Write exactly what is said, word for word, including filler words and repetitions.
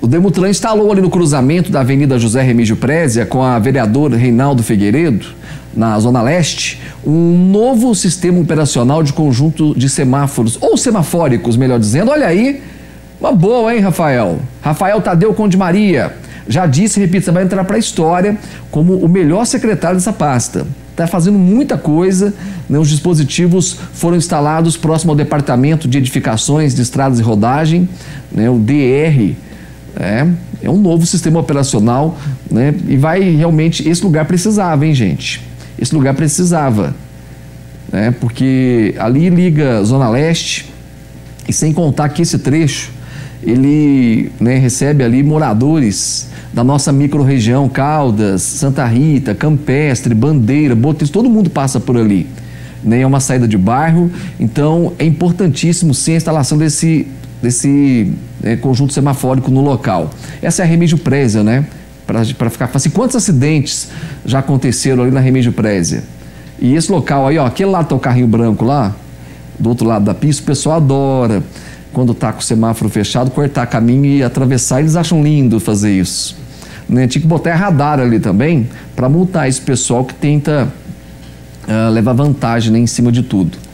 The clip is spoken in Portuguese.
O Demutran instalou ali no cruzamento da Avenida José Remígio Prézia com a vereadora Reinaldo Figueiredo, na Zona Leste, um novo sistema operacional de conjunto de semáforos, ou semafóricos, melhor dizendo. Olha aí, uma boa, hein, Rafael? Rafael Tadeu Conde Maria, já disse, repito, você vai entrar para a história como o melhor secretário dessa pasta. Está fazendo muita coisa, né? Os dispositivos foram instalados próximo ao Departamento de Edificações de Estradas e Rodagem, né? O D R. É, é um novo sistema operacional, né? E vai realmente, esse lugar precisava, hein, gente? Esse lugar precisava, né? Porque ali liga Zona Leste, e sem contar que esse trecho, ele, né, recebe ali moradores da nossa micro-região, Caldas, Santa Rita, Campestre, Bandeira, Botis, todo mundo passa por ali, né? É uma saída de bairro, então é importantíssimo sim a instalação desse, desse né, conjunto semafórico no local. Essa é a Remígio Prézia, né? Para ficar fácil. Quantos acidentes já aconteceram ali na Remígio Prézia? E esse local aí, ó, aquele lá tá o carrinho branco lá, do outro lado da pista, o pessoal adora, quando tá com o semáforo fechado, cortar caminho e atravessar. Eles acham lindo fazer isso, né? Tinha que botar radar ali também para multar esse pessoal que tenta uh, levar vantagem, né, em cima de tudo.